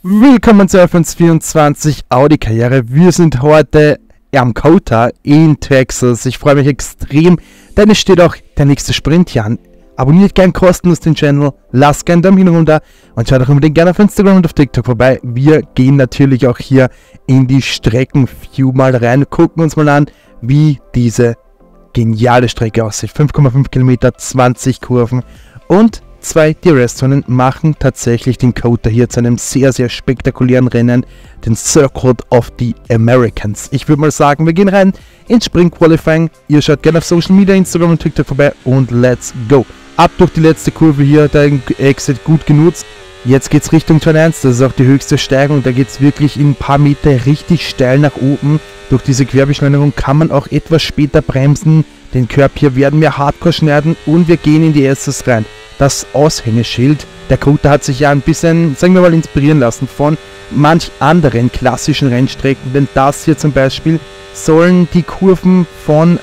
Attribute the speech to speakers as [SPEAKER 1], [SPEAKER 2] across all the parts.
[SPEAKER 1] Willkommen zur F124 Audi Karriere. Wir sind heute am COTA in Texas. Ich freue mich extrem, denn es steht auch der nächste Sprint hier an. Abonniert gern kostenlos den Channel, lasst gern Daumen runter und schaut auch unbedingt gerne auf Instagram und auf TikTok vorbei. Wir gehen natürlich auch hier in die Streckenview mal rein, gucken uns mal an, wie diese geniale Strecke aussieht. 5,5 Kilometer, 20 Kurven und 2 DRS-Zonen machen tatsächlich den COTA hier zu einem sehr, sehr spektakulären Rennen, den Circuit of the Americans. Ich würde mal sagen, wir gehen rein ins Sprint Qualifying. Ihr schaut gerne auf Social Media, Instagram und TikTok vorbei und let's go. Ab durch die letzte Kurve hier, der Exit gut genutzt. Jetzt geht es Richtung Turn 1, das ist auch die höchste Steigung, da geht es wirklich in ein paar Meter richtig steil nach oben. Durch diese Querbeschleunigung kann man auch etwas später bremsen. Den Curb hier werden wir hardcore schneiden und wir gehen in die SS rein. Das Aushängeschild, der COTA hat sich ja ein bisschen, sagen wir mal, inspirieren lassen von manch anderen klassischen Rennstrecken, denn das hier zum Beispiel sollen die Kurven von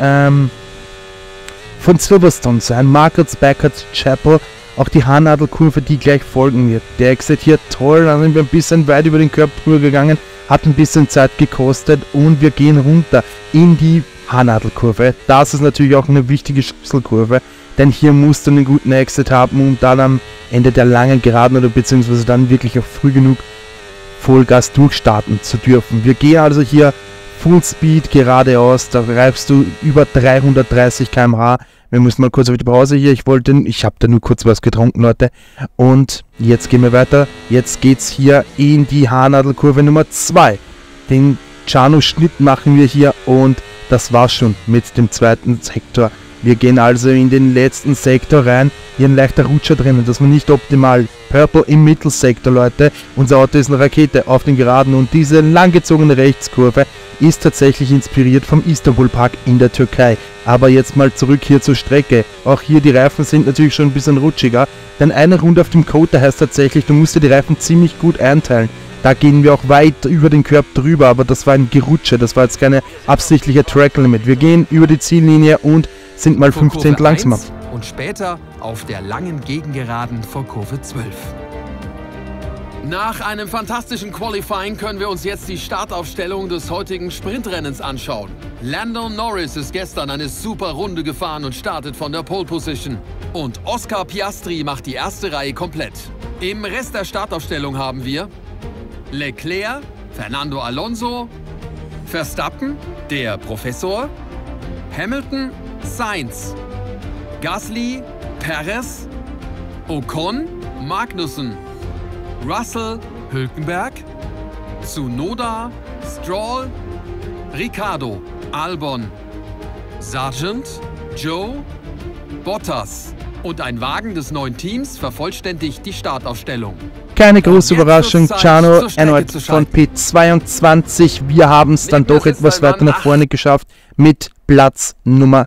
[SPEAKER 1] Silverstone sein, Margaret's Backwards Chapel, auch die Haarnadelkurve, die gleich folgen wird. Der Exit hier toll, dann sind wir ein bisschen weit über den Curb drüber gegangen, hat ein bisschen Zeit gekostet und wir gehen runter in die Haarnadelkurve. Das ist natürlich auch eine wichtige Schlüsselkurve, denn hier musst du einen guten Exit haben, um dann am Ende der langen Geraden oder beziehungsweise dann wirklich auch früh genug Vollgas durchstarten zu dürfen. Wir gehen also hier Full Speed geradeaus, da reibst du über 330 km/h. Wir müssen mal kurz auf die Pause hier, ich habe da nur kurz was getrunken, Leute. Und jetzt gehen wir weiter, jetzt geht's hier in die Haarnadelkurve Nummer 2. Den Chano-Schnitt machen wir hier und das war's schon mit dem zweiten Sektor. Wir gehen also in den letzten Sektor rein. Hier ein leichter Rutscher drinnen, das war nicht optimal. Purple im Mittelsektor, Leute. Unser Auto ist eine Rakete auf den Geraden und diese langgezogene Rechtskurve ist tatsächlich inspiriert vom Istanbul Park in der Türkei. Aber jetzt mal zurück hier zur Strecke. Auch hier die Reifen sind natürlich schon ein bisschen rutschiger, denn eine Runde auf dem COTA heißt tatsächlich, du musst dir die Reifen ziemlich gut einteilen. Da gehen wir auch weit über den Curb drüber, aber das war ein Gerutsche, das war jetzt keine absichtliche Track Limit. Wir gehen über die Ziellinie und sind mal 15 langsamer.
[SPEAKER 2] Und später auf der langen Gegengeraden vor Kurve 12. Nach einem fantastischen Qualifying können wir uns jetzt die Startaufstellung des heutigen Sprintrennens anschauen. Lando Norris ist gestern eine super Runde gefahren und startet von der Pole Position. Und Oscar Piastri macht die erste Reihe komplett. Im Rest der Startaufstellung haben wir Leclerc, Fernando Alonso, Verstappen, der Professor, Hamilton, Sainz, Gasly, Perez, Ocon, Magnussen, Russell, Hülkenberg, Tsunoda, Stroll, Ricciardo, Albon, Sargent, Joe, Bottas und ein Wagen des neuen Teams vervollständigt die Startaufstellung.
[SPEAKER 1] Keine große Überraschung, Chano erneut von P22. Wir haben es dann doch etwas weiter nach vorne geschafft mit Platz Nummer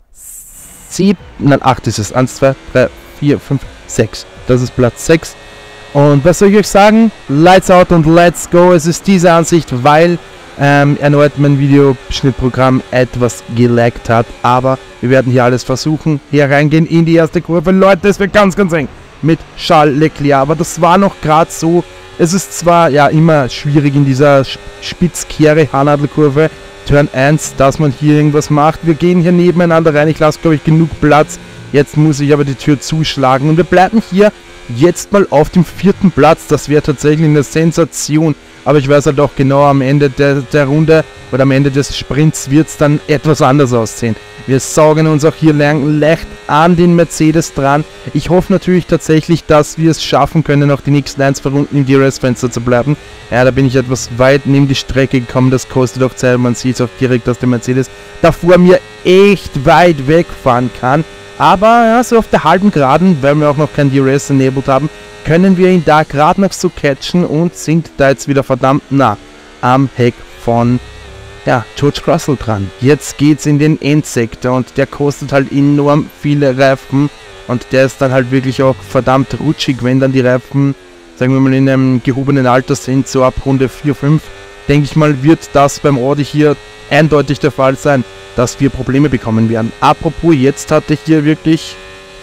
[SPEAKER 1] 7, nein 8 ist es, 1, 2, 3, 4, 5, 6. Das ist Platz 6. Und was soll ich euch sagen? Lights out und let's go. Es ist diese Ansicht, weil erneut mein Videoschnittprogramm etwas gelaggt hat. Aber wir werden hier alles versuchen. Hier reingehen in die erste Kurve. Leute, es wird ganz, ganz eng mit Charles Leclerc. Aber das war noch gerade so. Es ist zwar ja immer schwierig in dieser Spitzkehre-Haarnadelkurve. Turn 1, dass man hier irgendwas macht. Wir gehen hier nebeneinander rein. Ich lasse, glaube ich, genug Platz. Jetzt muss ich aber die Tür zuschlagen. Und wir bleiben hier jetzt mal auf dem 4. Platz. Das wäre tatsächlich eine Sensation. Aber ich weiß halt auch genau, am Ende der Runde oder am Ende des Sprints wird es dann etwas anders aussehen. Wir saugen uns auch hier leicht an den Mercedes dran. Ich hoffe natürlich tatsächlich, dass wir es schaffen können, auch die nächsten 1-2 Runden im DRS-Fenster zu bleiben. Ja, da bin ich etwas weit neben die Strecke gekommen. Das kostet auch Zeit. Man sieht es auch direkt, dass der Mercedes da vor mir echt weit wegfahren kann. Aber ja, so auf der halben Geraden, weil wir auch noch kein DRS enabled haben, können wir ihn da gerade noch so catchen und sind da jetzt wieder verdammt nah am Heck von George Russell dran. Jetzt geht's in den Endsektor und der kostet halt enorm viele Reifen und der ist dann halt wirklich auch verdammt rutschig, wenn dann die Reifen, sagen wir mal, in einem gehobenen Alter sind, so ab Runde 4, 5, denke ich mal, wird das beim Audi hier eindeutig der Fall sein, dass wir Probleme bekommen werden. Apropos, jetzt hatte ich hier wirklich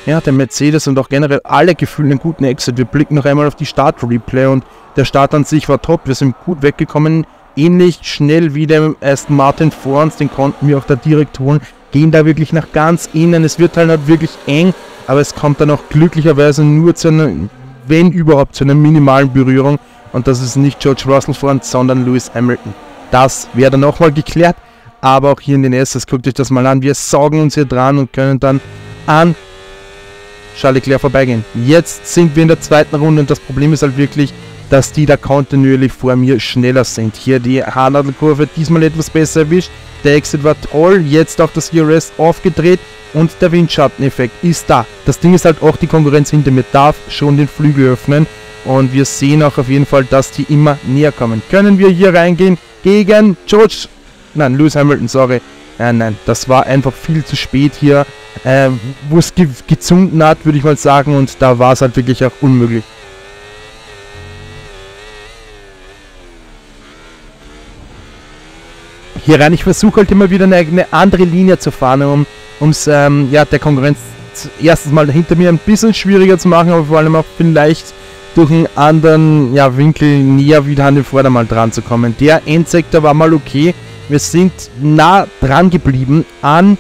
[SPEAKER 1] ja, der Mercedes und auch generell alle gefühlt einen guten Exit. Wir blicken noch einmal auf die Start-Replay und der Start an sich war top. Wir sind gut weggekommen, ähnlich schnell wie der Aston Martin vor uns, den konnten wir auch da direkt holen. Gehen da wirklich nach ganz innen, es wird halt wirklich eng, aber es kommt dann auch glücklicherweise nur zu einer, wenn überhaupt, zu einer minimalen Berührung und das ist nicht George Russell vor uns, sondern Lewis Hamilton. Das wäre dann nochmal geklärt, aber auch hier in den SS, guckt euch das mal an, wir saugen uns hier dran und können dann an Charles Leclerc vorbeigehen. Jetzt sind wir in der zweiten Runde und das Problem ist halt wirklich, dass die da kontinuierlich vor mir schneller sind. Hier die Haarnadelkurve diesmal etwas besser erwischt. Der Exit war toll, jetzt auch das ERS aufgedreht und der Windschatteneffekt ist da. Das Ding ist halt auch, die Konkurrenz hinter mir darf schon den Flügel öffnen und wir sehen auch auf jeden Fall, dass die immer näher kommen. Können wir hier reingehen gegen Lewis Hamilton, sorry. Nein, das war einfach viel zu spät hier, wo es gezunden hat, würde ich mal sagen, und da war es halt wirklich auch unmöglich. Hier rein, ich versuche halt immer wieder eine andere Linie zu fahren, um es der Konkurrenz erstens mal hinter mir ein bisschen schwieriger zu machen, aber vor allem auch vielleicht durch einen anderen Winkel näher wieder an den Vordermann dran zu kommen. Der Endsektor war mal okay. Wir sind nah dran geblieben an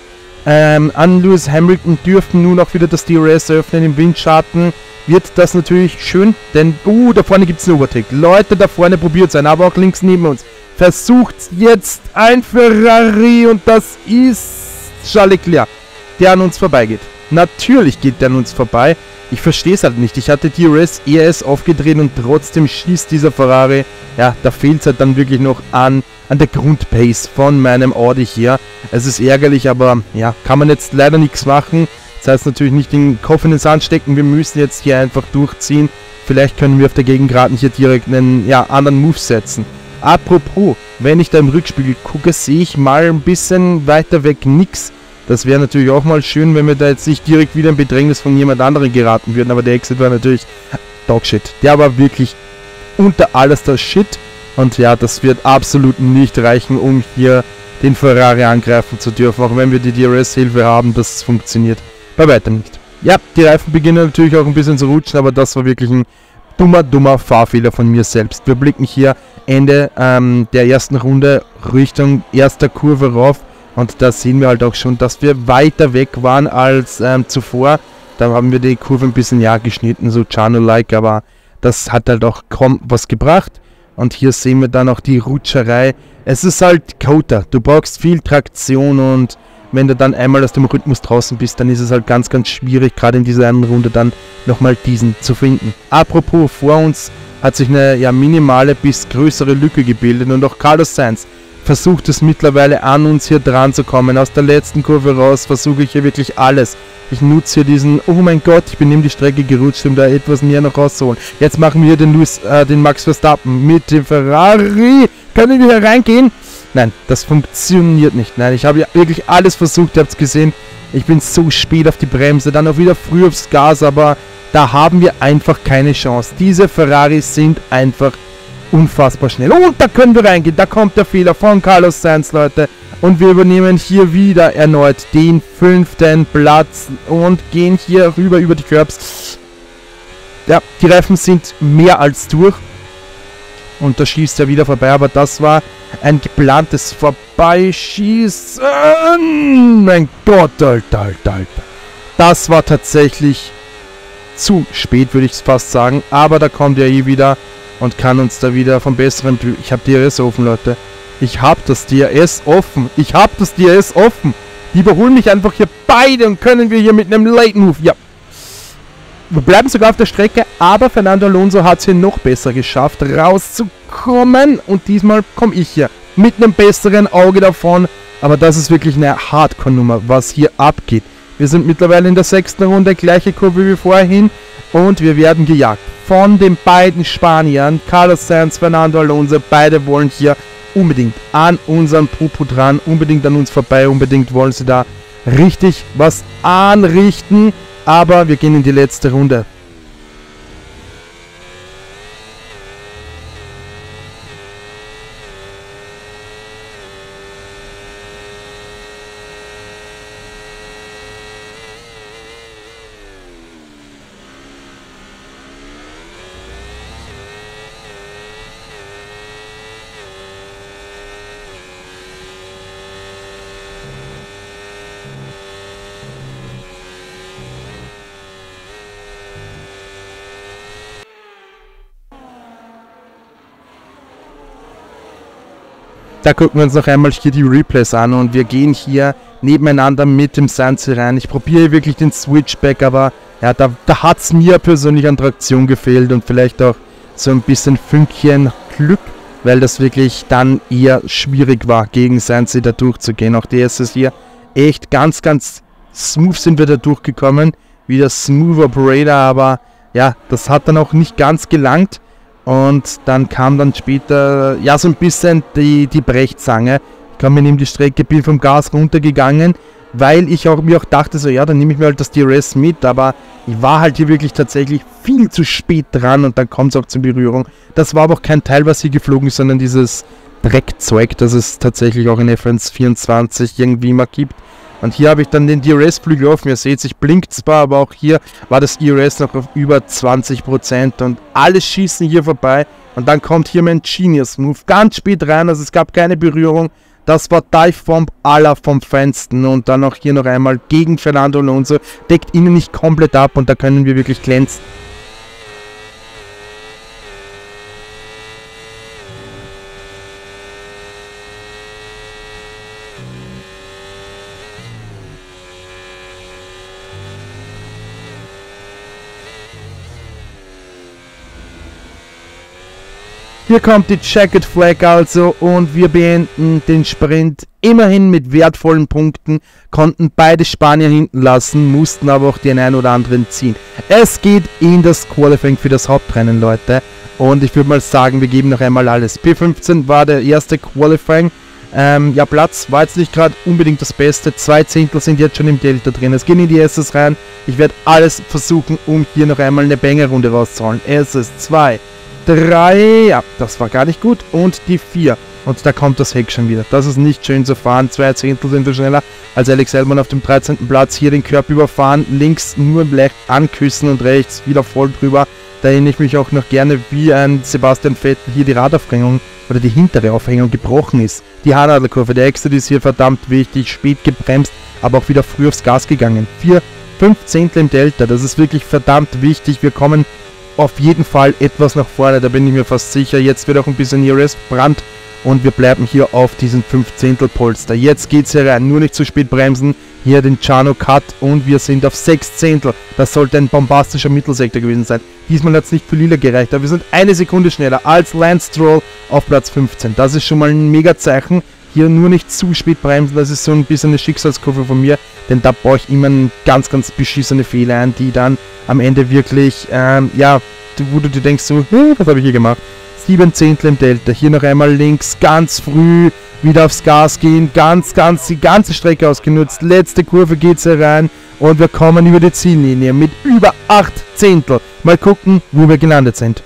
[SPEAKER 1] Lewis Hamilton, dürften nun auch wieder das DRS öffnen im Windschatten. Wird das natürlich schön, denn da vorne gibt es einen Overtake. Leute, da vorne probiert es ein, aber auch links neben uns. Versucht jetzt ein Ferrari und das ist Charles Leclerc, der an uns vorbeigeht. Natürlich geht der an uns vorbei. Ich verstehe es halt nicht. Ich hatte DRS, ERS aufgedreht und trotzdem schießt dieser Ferrari. Ja, da fehlt es halt dann wirklich noch an der Grundpace von meinem Audi hier. Es ist ärgerlich, aber ja, kann man jetzt leider nichts machen. Das heißt natürlich nicht den Kopf in den Sand stecken. Wir müssen jetzt hier einfach durchziehen. Vielleicht können wir auf der Gegengraden hier direkt einen anderen Move setzen. Apropos, wenn ich da im Rückspiegel gucke, sehe ich mal ein bisschen weiter weg nix. Das wäre natürlich auch mal schön, wenn wir da jetzt nicht direkt wieder in Bedrängnis von jemand anderem geraten würden. Aber der Exit war natürlich Dogshit. Der war wirklich unter alles das Shit. Und ja, das wird absolut nicht reichen, um hier den Ferrari angreifen zu dürfen. Auch wenn wir die DRS-Hilfe haben, das funktioniert bei weitem nicht. Ja, die Reifen beginnen natürlich auch ein bisschen zu rutschen, aber das war wirklich ein dummer Fahrfehler von mir selbst. Wir blicken hier Ende der ersten Runde Richtung erster Kurve rauf. Und da sehen wir halt auch schon, dass wir weiter weg waren als zuvor. Da haben wir die Kurve ein bisschen geschnitten, so Chano-like, aber das hat halt auch kaum was gebracht. Und hier sehen wir dann auch die Rutscherei. Es ist halt Kota, du brauchst viel Traktion und wenn du dann einmal aus dem Rhythmus draußen bist, dann ist es halt ganz schwierig, gerade in dieser einen Runde dann nochmal diesen zu finden. Apropos, vor uns hat sich eine minimale bis größere Lücke gebildet und auch Carlos Sainz versucht es mittlerweile an uns hier dran zu kommen. Aus der letzten Kurve raus versuche ich hier wirklich alles. Ich nutze hier diesen, oh mein Gott, ich bin neben die Strecke gerutscht, um da etwas mehr noch rauszuholen. Jetzt machen wir den Max Verstappen mit dem Ferrari. Können wir hier reingehen? Nein, das funktioniert nicht. Nein, ich habe ja wirklich alles versucht, ihr habt es gesehen. Ich bin so spät auf die Bremse, dann auch wieder früh aufs Gas, aber da haben wir einfach keine Chance. Diese Ferraris sind einfach unfassbar schnell. Und da können wir reingehen, da kommt der Fehler von Carlos Sainz, Leute. Und wir übernehmen hier wieder erneut den 5. Platz und gehen hier rüber über die Curbs. Ja, die Reifen sind mehr als durch. Und da schießt er wieder vorbei, aber das war ein geplantes Vorbeischießen. Mein Gott, Alter. Das war tatsächlich zu spät, würde ich fast sagen. Aber da kommt er wieder und kann uns da wieder vom Besseren... Ich habe DRS offen, Leute. Ich habe das DRS offen. Die überholen mich einfach hier beide und können wir hier mit einem Late Move... Ja. Wir bleiben sogar auf der Strecke, aber Fernando Alonso hat es hier noch besser geschafft, rauszukommen. Und diesmal komme ich hier mit einem besseren Auge davon. Aber das ist wirklich eine Hardcore-Nummer, was hier abgeht. Wir sind mittlerweile in der 6. Runde, gleiche Kurve wie vorhin. Und wir werden gejagt von den beiden Spaniern, Carlos Sainz, Fernando Alonso. Beide wollen hier unbedingt an unseren Popo dran, unbedingt an uns vorbei, unbedingt wollen sie da richtig was anrichten. Aber wir gehen in die letzte Runde. da gucken wir uns noch einmal hier die Replays an und wir gehen hier nebeneinander mit dem Sainz rein. Ich probiere wirklich den Switchback, aber ja, da hat es mir persönlich an Traktion gefehlt und vielleicht auch so ein bisschen Fünkchen Glück, weil das wirklich dann eher schwierig war, gegen Sainz da durchzugehen. Auch der ist es hier echt ganz, ganz smooth sind wir da durchgekommen, wie der Smooth Operator, aber ja, das hat dann auch nicht ganz gelangt. Und dann kam dann später, ja, so ein bisschen die Brechzange. Ich kam mir neben die Strecke, bin vom Gas runtergegangen, weil ich mir auch dachte, so ja, dann nehme ich mir halt das DRS mit, aber ich war halt hier wirklich tatsächlich viel zu spät dran und dann kommt es auch zur Berührung. Das war aber auch kein Teil, was hier geflogen ist, sondern dieses Dreckzeug, das es tatsächlich auch in F1 24 irgendwie immer gibt. Und hier habe ich dann den DRS-Flügel offen. Ihr seht, ich blinkt zwar, aber auch hier war das DRS noch auf über 20% und alles schießen hier vorbei. Und dann kommt hier mein Genius Move ganz spät rein, also es gab keine Berührung. Das war Dive Bomb aller vom Feinsten und dann auch hier noch einmal gegen Fernando Alonso. Deckt ihn nicht komplett ab und da können wir wirklich glänzen. Hier kommt die Jacket Flag also und wir beenden den Sprint immerhin mit wertvollen Punkten, konnten beide Spanier hinten lassen, mussten aber auch den einen oder anderen ziehen. Es geht in das Qualifying für das Hauptrennen, Leute, und ich würde mal sagen, wir geben noch einmal alles. P15 war der erste Qualifying, ja, Platz war jetzt nicht gerade unbedingt das Beste, 2 Zehntel sind jetzt schon im Delta drin, es gehen in die SS rein, ich werde alles versuchen, um hier noch einmal eine Banger-Runde rauszuholen. SS 2. 3, ja, das war gar nicht gut. Und die 4. Und da kommt das Heck schon wieder. Das ist nicht schön zu fahren. 2 Zehntel sind wir schneller als Alex Albon auf dem 13. Platz. Hier den Körper überfahren. Links nur leicht anküssen und rechts wieder voll drüber. Da erinnere ich mich auch noch gerne, wie ein Sebastian Vettel hier die Radaufhängung oder die hintere Aufhängung gebrochen ist. Die Haarnadelkurve, der Exit ist hier verdammt wichtig. Spät gebremst, aber auch wieder früh aufs Gas gegangen. 5 Zehntel im Delta. Das ist wirklich verdammt wichtig. Wir kommen auf jeden Fall etwas nach vorne, da bin ich mir fast sicher. Jetzt wird auch ein bisschen DRS Brand und wir bleiben hier auf diesen 5 Zehntel Polster. Jetzt geht's hier rein, nur nicht zu spät bremsen. Hier den Chano Cut und wir sind auf 6 Zehntel. Das sollte ein bombastischer Mittelsektor gewesen sein. Diesmal hat es nicht für Lila gereicht, aber wir sind eine Sekunde schneller als Lance Stroll auf Platz 15. Das ist schon mal ein mega Zeichen. Hier nur nicht zu spät bremsen, das ist so ein bisschen eine Schicksalskurve von mir, denn da baue ich immer ganz, ganz beschissene Fehler ein, die dann am Ende wirklich, ja, wo du dir denkst so, was habe ich hier gemacht? 7 Zehntel im Delta, hier noch einmal links, ganz früh, wieder aufs Gas gehen, die ganze Strecke ausgenutzt, letzte Kurve geht's herein und wir kommen über die Ziellinie mit über 8 Zehntel. Mal gucken, wo wir gelandet sind.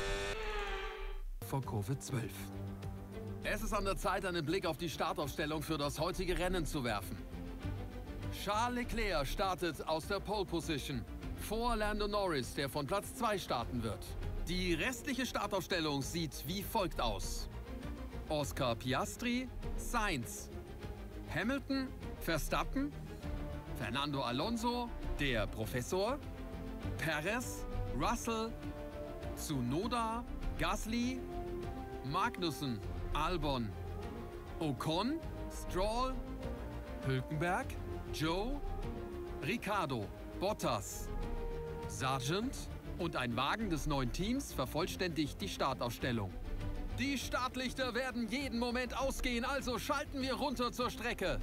[SPEAKER 2] Vor Kurve 12. Es ist an der Zeit, einen Blick auf die Startaufstellung für das heutige Rennen zu werfen. Charles Leclerc startet aus der Pole Position vor Lando Norris, der von Platz 2 starten wird. Die restliche Startaufstellung sieht wie folgt aus: Oscar Piastri, Sainz, Hamilton, Verstappen, Fernando Alonso, der Professor, Perez, Russell, Tsunoda, Gasly, Magnussen, Albon, Ocon, Stroll, Hülkenberg, Joe, Ricciardo, Bottas, Sargent und ein Wagen des neuen Teams vervollständigt die Startaufstellung. Die Startlichter werden jeden Moment ausgehen, also schalten wir runter zur Strecke.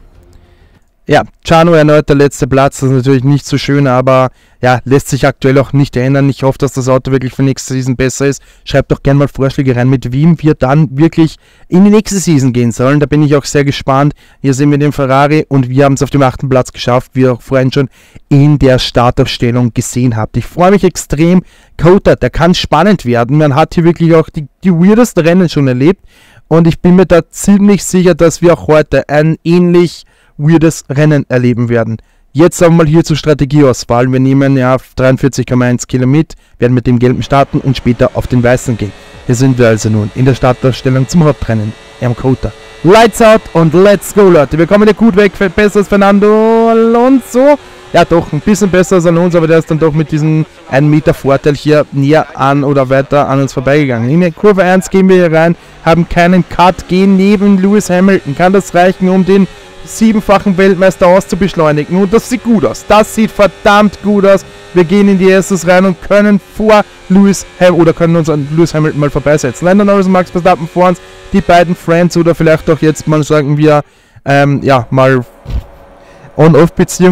[SPEAKER 1] Ja, Chano erneut der letzte Platz, das ist natürlich nicht so schön, aber ja, lässt sich aktuell auch nicht ändern. Ich hoffe, dass das Auto wirklich für nächste Season besser ist. Schreibt doch gerne mal Vorschläge rein, mit wem wir dann wirklich in die nächste Season gehen sollen. Da bin ich auch sehr gespannt. Hier sehen wir den Ferrari und wir haben es auf dem 8. Platz geschafft, wie ihr auch vorhin schon in der Startaufstellung gesehen habt. Ich freue mich extrem. Kota, der kann spannend werden. Man hat hier wirklich auch die weirdesten Rennen schon erlebt und ich bin mir da ziemlich sicher, dass wir auch heute ein ähnlich weirdes Rennen erleben werden. Jetzt aber mal hier zur Strategieauswahl. Wir nehmen ja 43,1 Kilo mit, werden mit dem gelben starten und später auf den weißen gehen. Hier sind wir also nun in der Startaufstellung zum Hauptrennen am Kota. Lights out und let's go, Leute. Wir kommen hier gut weg, besser als Fernando Alonso. ja doch ein bisschen besser als Alonso, aber der ist dann doch mit diesem 1 Meter Vorteil hier näher an oder weiter an uns vorbeigegangen. In der Kurve 1 gehen wir hier rein, haben keinen Cut, gehen neben Lewis Hamilton. Kann das reichen, um den 7-fachen Weltmeister auszubeschleunigen? Und das sieht gut aus. Das sieht verdammt gut aus. Wir gehen in die erstes rein und können vor Lewis Hamilton oder können uns an Lewis Hamilton mal vorbeisetzen. Lando Norris und Max Verstappen vor uns, die beiden Friends oder vielleicht auch jetzt mal sagen wir, ja, mal On-Off-Beziehung,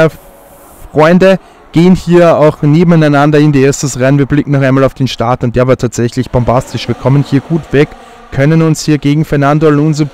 [SPEAKER 1] Freunde, gehen hier auch nebeneinander in die erstes rein. Wir blicken noch einmal auf den Start und der war tatsächlich bombastisch. Wir kommen hier gut weg, können uns hier gegen Fernando Alonso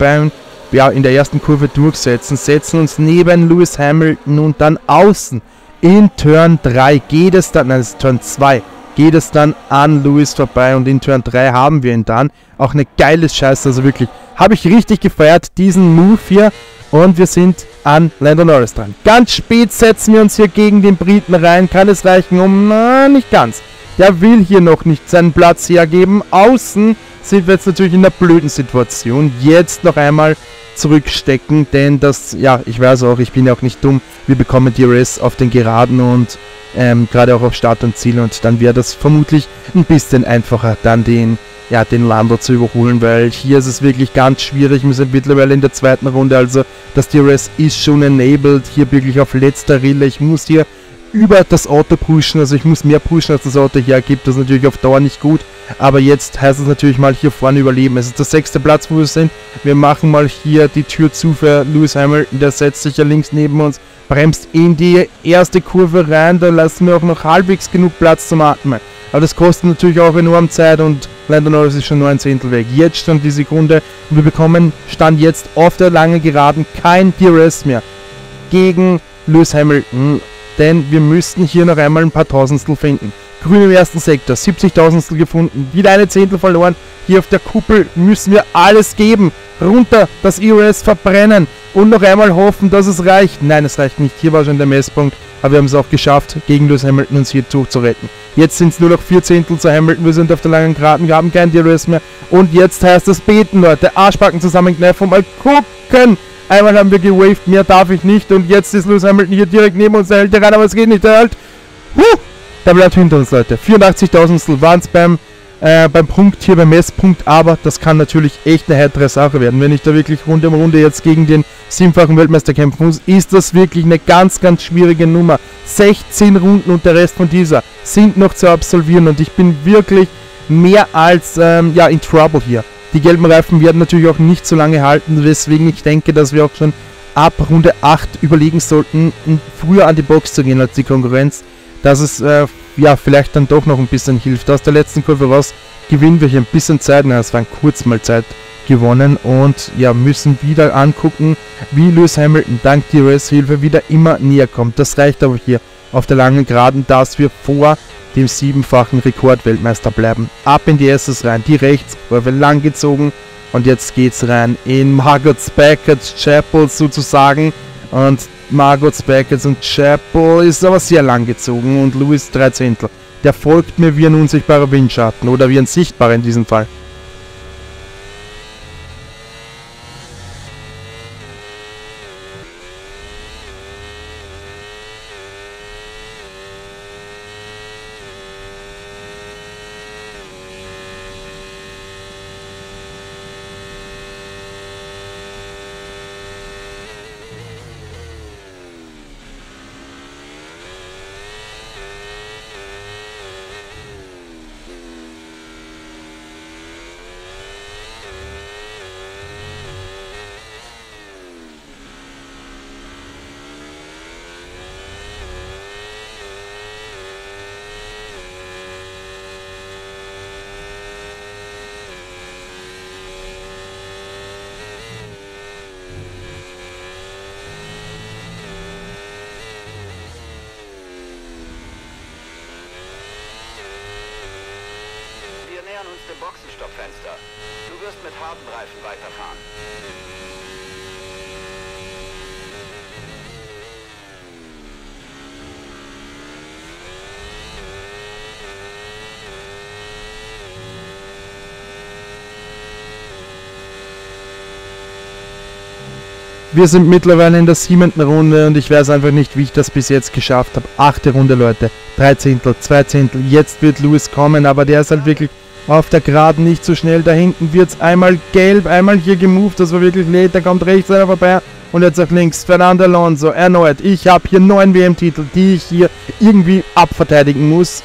[SPEAKER 1] in der ersten Kurve durchsetzen, setzen uns neben Lewis Hamilton und dann außen in Turn 3 geht es dann, nein, das ist Turn 2, geht es dann an Lewis vorbei und in Turn 3 haben wir ihn dann. Auch eine geile Scheiße, also wirklich, habe ich richtig gefeiert, diesen Move hier. Und wir sind an Lando Norris dran. Ganz spät setzen wir uns hier gegen den Briten rein. Kann es reichen? Nicht ganz. Der will hier noch nicht seinen Platz hergeben. Außen sind wir jetzt natürlich in einer blöden Situation. Jetzt noch einmal zurückstecken, denn das, ja, ich weiß auch, ich bin ja auch nicht dumm. Wir bekommen DRS auf den Geraden und gerade auch auf Start und Ziel. Und dann wäre das vermutlich ein bisschen einfacher, dann den Lando zu überholen, weil hier ist es wirklich ganz schwierig. Wir sind mittlerweile in der zweiten Runde, also das DRS ist schon enabled, hier wirklich auf letzter Rille. Ich muss hier über das Auto pushen, also ich muss mehr pushen, als das Auto hergibt. Das ist natürlich auf Dauer nicht gut, aber jetzt heißt es natürlich mal hier vorne überleben. Es ist der 6. Platz, wo wir sind. Wir machen mal hier die Tür zu für Lewis Hamilton, der setzt sich ja links neben uns, bremst in die erste Kurve rein, da lassen wir auch noch halbwegs genug Platz zum Atmen. Aber das kostet natürlich auch enorm Zeit und Lando Norris ist schon nur ein Zehntel weg. Jetzt schon die Sekunde und wir bekommen Stand jetzt auf der langen Geraden kein DRS mehr gegen Lewis Hamilton, denn wir müssten hier noch einmal ein paar Tausendstel finden. Grün im ersten Sektor, 70.000stel gefunden, wieder eine Zehntel verloren. Hier auf der Kuppel müssen wir alles geben. Runter, das ERS verbrennen und noch einmal hoffen, dass es reicht. Nein, es reicht nicht. Hier war schon der Messpunkt, aber wir haben es auch geschafft, gegen Lewis Hamilton uns hier durchzuretten. Jetzt sind es nur noch 4 Zehntel zu Hamilton, wir sind auf der langen Geraden, wir haben kein DRS mehr. Und jetzt heißt es beten, Leute, Arschbacken zusammenkneifen und mal gucken. Einmal haben wir gewaved, mehr darf ich nicht. Und jetzt ist Lewis Hamilton hier direkt neben uns, der hält rein, aber es geht nicht, der hält. Der bleibt hinter uns, Leute. 84.000stel waren es beim Punkt hier, beim Messpunkt, aber das kann natürlich echt eine heitere Sache werden. Wenn ich da wirklich Runde um Runde jetzt gegen den 7-fachen Weltmeister kämpfen muss, ist das wirklich eine ganz, ganz schwierige Nummer. 16 Runden und der Rest von dieser sind noch zu absolvieren und ich bin wirklich mehr als in Trouble hier. Die gelben Reifen werden natürlich auch nicht so lange halten, weswegen ich denke, dass wir auch schon ab Runde 8 überlegen sollten, früher an die Box zu gehen als die Konkurrenz, dass es vielleicht dann doch noch ein bisschen hilft. Aus der letzten Kurve raus gewinnen wir hier ein bisschen Zeit. Es waren kurz mal Zeit gewonnen und ja, müssen wieder angucken, wie Lewis Hamilton dank DRS-Hilfe wieder immer näher kommt. Das reicht aber hier auf der langen Geraden, dass wir vor dem 7-fachen Rekordweltmeister bleiben. Ab in die Erstes rein, die Rechtskurve lang gezogen und jetzt geht's rein in Margot's Beckett Chapel sozusagen. Und Margot's Beckett und Chapel ist aber sehr lang gezogen und Lewis 3 Zehntel. Der folgt mir wie ein unsichtbarer Windschatten oder wie ein sichtbarer in diesem Fall.
[SPEAKER 3] uns dem Boxenstoppfenster. Du wirst mit harten Reifen weiterfahren.
[SPEAKER 1] Wir sind mittlerweile in der 7. Runde und ich weiß einfach nicht, wie ich das bis jetzt geschafft habe. 8. Runde, Leute. 3 Zehntel, 2 Zehntel. Jetzt wird Lewis kommen, aber der ist halt wirklich auf der Geraden nicht so schnell. Da hinten wird es einmal gelb, einmal hier gemoved. Das war wirklich late. Da kommt rechts einer vorbei und jetzt auch links. Fernando Alonso erneut. Ich habe hier 9 WM-Titel, die ich hier irgendwie abverteidigen muss.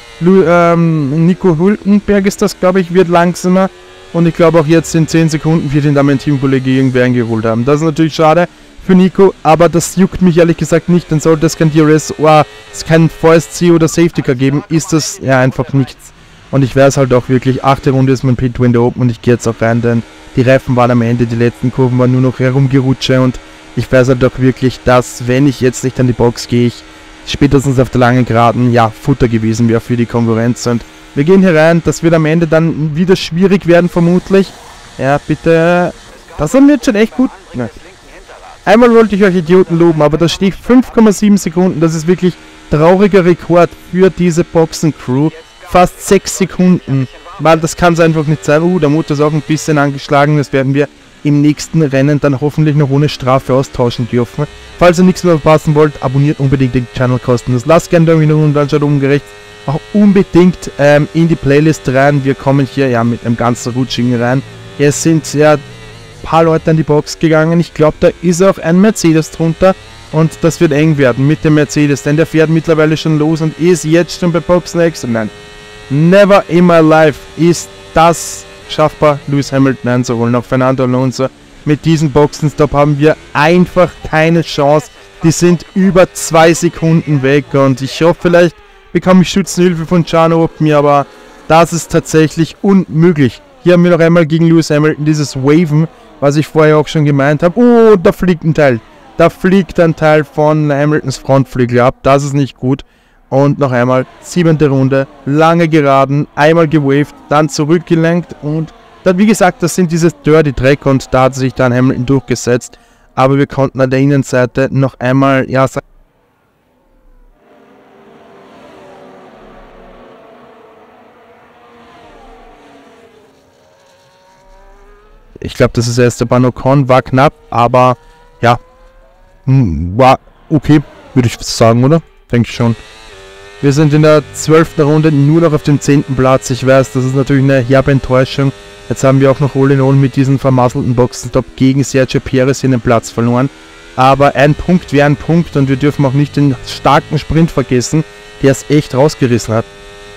[SPEAKER 1] Nico Hülkenberg ist das, glaube ich, wird langsamer. Und ich glaube auch jetzt in 10 Sekunden wird ihn da mein Teamkollege irgendwer eingeholt haben. Das ist natürlich schade für Nico, aber das juckt mich ehrlich gesagt nicht. Dann sollte es kein DRS oder kein VSC oder Safety Car geben, ist das ja einfach nichts. Und ich weiß halt auch wirklich, 8. Runde ist mein Pit-Window open und ich gehe jetzt auch rein, denn die Reifen waren am Ende, die letzten Kurven waren nur noch herumgerutsche und ich weiß halt auch wirklich, dass wenn ich jetzt nicht an die Box gehe, ich spätestens auf der langen Geraden, ja, Futter gewesen wäre für die Konkurrenz. Und wir gehen hier rein, das wird am Ende dann wieder schwierig werden vermutlich. Ja, bitte, das wird schon echt gut. Nein. Einmal wollte ich euch Idioten loben, aber da steht 5,7 Sekunden, das ist wirklich trauriger Rekord für diese Boxencrew. Fast 6 Sekunden, weil das kann es einfach nicht sein. Der Motor ist auch ein bisschen angeschlagen, das werden wir im nächsten Rennen dann hoffentlich noch ohne Strafe austauschen dürfen. Falls ihr nichts mehr verpassen wollt, abonniert unbedingt den Channel kostenlos. Lasst gerne Daumen nach unten und dann schaut oben gerechts auch unbedingt in die Playlist rein. Wir kommen hier ja mit einem ganzen Rutschigen rein. Es sind ja ein paar Leute an die Box gegangen. Ich glaube, da ist auch ein Mercedes drunter. Und das wird eng werden mit dem Mercedes, denn der fährt mittlerweile schon los und ist jetzt schon bei Boxen Extra. Nein, never in my life ist das schaffbar, Lewis Hamilton einzuholen. Auch Fernando Alonso. Mit diesem Boxenstopp haben wir einfach keine Chance. Die sind über 2 Sekunden weg und ich hoffe, vielleicht bekomme ich Schützenhilfe von Chano auf mir, aber das ist tatsächlich unmöglich. Hier haben wir noch einmal gegen Lewis Hamilton dieses Waven, was ich vorher auch schon gemeint habe. Oh, da fliegt ein Teil. Da fliegt ein Teil von Hamiltons Frontflügel ab. Das ist nicht gut. Und noch einmal 7. Runde, lange Geraden, einmal gewaved, dann zurückgelenkt und dann, wie gesagt, das sind diese Dirty Track und da hat sich dann Hamilton durchgesetzt. Aber wir konnten an der Innenseite noch einmal, ja, ich glaube, das ist Esteban Ocon, war knapp, aber ja, war okay, würde ich sagen, oder? Denke ich schon. Wir sind in der 12. Runde nur noch auf dem 10. Platz. Ich weiß, das ist natürlich eine herbe Enttäuschung. Jetzt haben wir auch noch all in all mit diesem vermasselten Boxenstopp gegen Sergio Perez hier den Platz verloren. Aber ein Punkt wäre ein Punkt und wir dürfen auch nicht den starken Sprint vergessen, der es echt rausgerissen hat.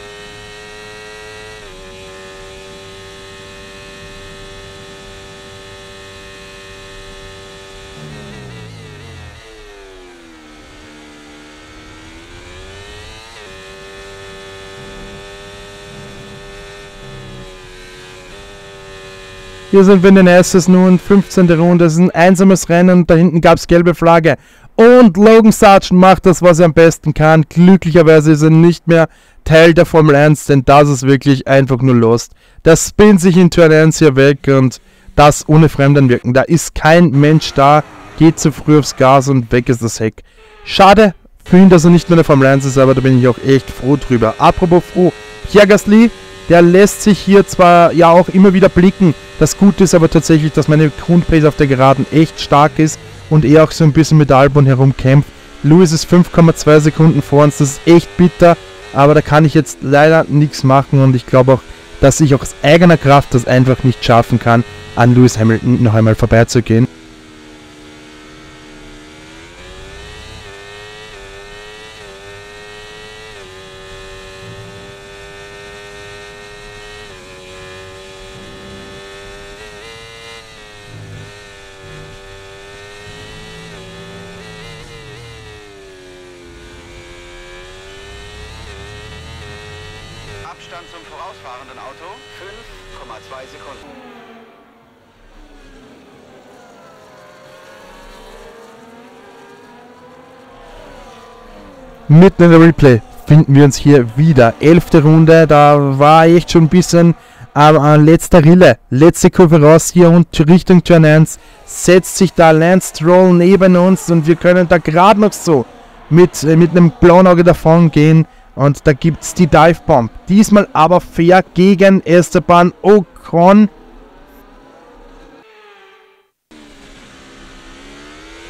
[SPEAKER 1] Hier sind wir in den Asses nun, 15. Runde, das ist ein einsames Rennen und da hinten gab es gelbe Flagge. Und Logan Sargent macht das, was er am besten kann. Glücklicherweise ist er nicht mehr Teil der Formel 1, denn das ist wirklich einfach nur Lost. Das spinnt sich in Turn 1 hier weg und das ohne Fremdenwirken. Da ist kein Mensch da, geht zu früh aufs Gas und weg ist das Heck. Schade für ihn, dass er nicht mehr in der Formel 1 ist, aber da bin ich auch echt froh drüber. Apropos froh, Pierre Gasly, der lässt sich hier zwar ja auch immer wieder blicken. Das Gute ist aber tatsächlich, dass meine Grundpace auf der Geraden echt stark ist und er auch so ein bisschen mit Albon herumkämpft. Lewis ist 5,2 Sekunden vor uns, das ist echt bitter, aber da kann ich jetzt leider nichts machen und ich glaube auch, dass ich auch aus eigener Kraft das einfach nicht schaffen kann, an Lewis Hamilton noch einmal vorbeizugehen.
[SPEAKER 3] Abstand zum vorausfahrenden Auto 5,2 Sekunden.
[SPEAKER 1] Mitten in der Replay finden wir uns hier wieder. 11. Runde, da war echt schon ein bisschen letzter Rille. Letzte Kurve raus hier und Richtung Turn 1 setzt sich da Lance Stroll neben uns und wir können da gerade noch so mit einem blauen Auge davon gehen. Und da gibt es die Dive Bomb. Diesmal aber fair gegen Esteban Ocon.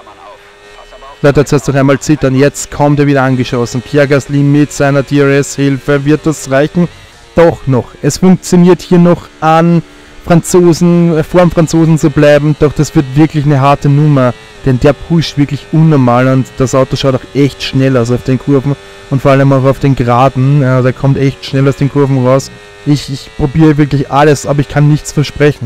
[SPEAKER 1] Leute, jetzt erst noch einmal zittern. Jetzt kommt er wieder angeschossen. Pierre Gasly mit seiner DRS-Hilfe. Wird das reichen? Doch noch. Es funktioniert hier noch an Franzosen, vor dem Franzosen zu bleiben. Doch das wird wirklich eine harte Nummer. Denn der pusht wirklich unnormal und das Auto schaut auch echt schnell aus auf den Kurven. Und vor allem auch auf den Geraden. Ja, der kommt echt schnell aus den Kurven raus. Ich probiere wirklich alles, aber ich kann nichts versprechen.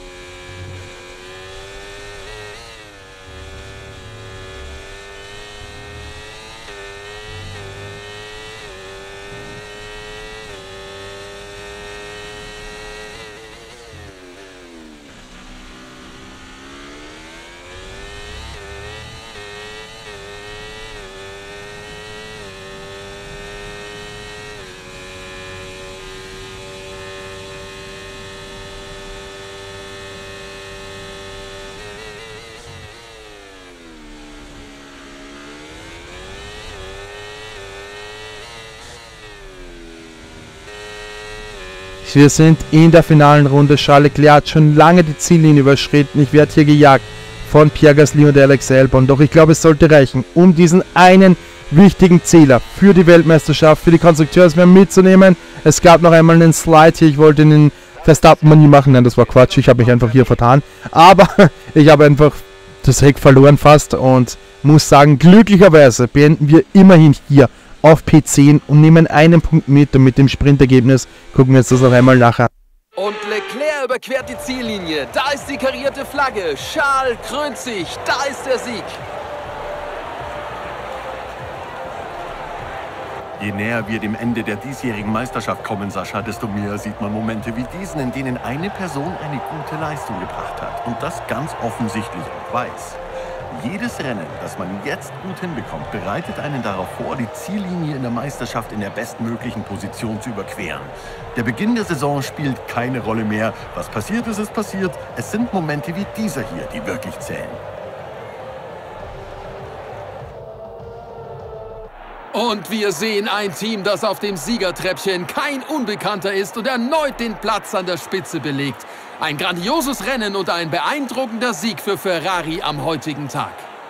[SPEAKER 1] Wir sind in der finalen Runde. Charles Leclerc hat schon lange die Ziellinie überschritten. Ich werde hier gejagt von Pierre Gasly und Alex Albon. Doch ich glaube, es sollte reichen, um diesen einen wichtigen Zähler für die Weltmeisterschaft, für die Konstrukteurswertung mitzunehmen. Es gab noch einmal einen Slide hier. Ich wollte den Verstappen nie machen. Nein, das war Quatsch. Ich habe mich einfach hier vertan. Aber ich habe einfach das Heck verloren fast und muss sagen, glücklicherweise beenden wir immerhin hier auf P10 und nehmen einen Punkt mit und mit dem Sprintergebnis gucken wir uns das noch einmal nachher.
[SPEAKER 2] Und Leclerc überquert die Ziellinie. Da ist die karierte Flagge. Charles krönt sich. Da ist der Sieg.
[SPEAKER 4] Je näher wir dem Ende der diesjährigen Meisterschaft kommen, Sascha, desto mehr sieht man Momente wie diesen, in denen eine Person eine gute Leistung gebracht hat und das ganz offensichtlich auch weiß. Jedes Rennen, das man jetzt gut hinbekommt, bereitet einen darauf vor, die Ziellinie in der Meisterschaft in der bestmöglichen Position zu überqueren. Der Beginn der Saison spielt keine Rolle mehr. Was passiert ist, ist passiert. Es sind Momente wie dieser hier, die wirklich zählen.
[SPEAKER 2] Und wir sehen ein Team, das auf dem Siegertreppchen kein Unbekannter ist und erneut den Platz an der Spitze belegt. Ein grandioses Rennen und ein beeindruckender Sieg für Ferrari am heutigen Tag.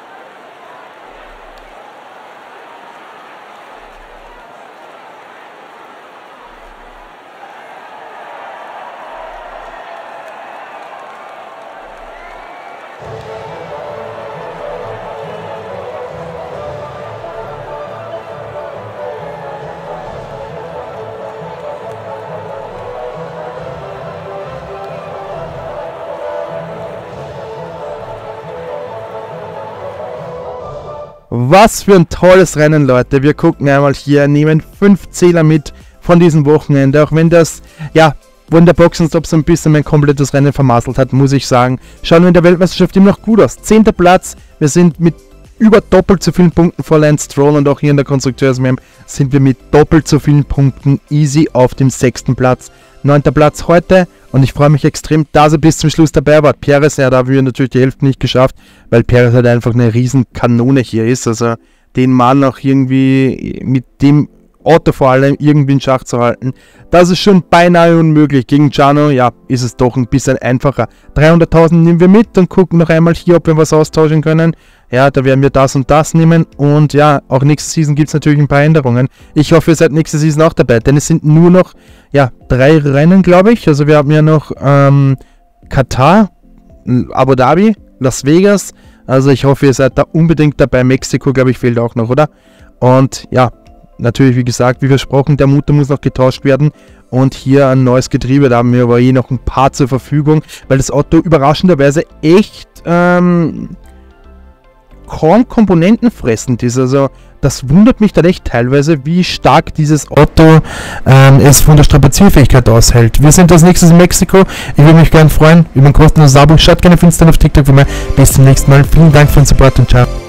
[SPEAKER 1] Was für ein tolles Rennen, Leute. Wir gucken einmal hier, nehmen 5 Zähler mit von diesem Wochenende. Auch wenn das, ja, wo in der Boxenstopp so ein bisschen mein komplettes Rennen vermasselt hat, muss ich sagen. Schauen wir in der Weltmeisterschaft immer noch gut aus. 10. Platz, wir sind mit über doppelt so vielen Punkten vor Lance Stroll und auch hier in der Konstrukteurswärme sind wir mit doppelt so vielen Punkten easy auf dem 6. Platz. 9. Platz heute und ich freue mich extrem, dass er bis zum Schluss dabei war. Perez, ja, da haben wir natürlich die Hälfte nicht geschafft, weil Perez halt einfach eine riesen Kanone hier ist. Also den Mann auch irgendwie mit dem Auto vor allem irgendwie in Schach zu halten, das ist schon beinahe unmöglich. Gegen Giano, ja, ist es doch ein bisschen einfacher. 300.000 nehmen wir mit und gucken noch einmal hier, ob wir was austauschen können. Ja, da werden wir das und das nehmen und ja, auch nächste Season gibt es natürlich ein paar Änderungen. Ich hoffe, ihr seid nächste Season auch dabei, denn es sind nur noch, ja, 3 Rennen, glaube ich. Also wir haben ja noch Katar, Abu Dhabi, Las Vegas. Also ich hoffe, ihr seid da unbedingt dabei. Mexiko, glaube ich, fehlt auch noch, oder? Und ja, natürlich, wie gesagt, wie versprochen, der Motor muss noch getauscht werden. Und hier ein neues Getriebe, da haben wir aber noch ein paar zur Verfügung, weil das Auto überraschenderweise echt kaum komponentenfressend ist. Also das wundert mich dann echt teilweise, wie stark dieses Auto es von der Strapazierfähigkeit aushält. Wir sind als nächstes in Mexiko. Ich würde mich gerne freuen über ein kostenloses Abo. Schaut gerne auf Instagram, auf TikTok für mehr. Bis zum nächsten Mal. Vielen Dank für den Support und ciao.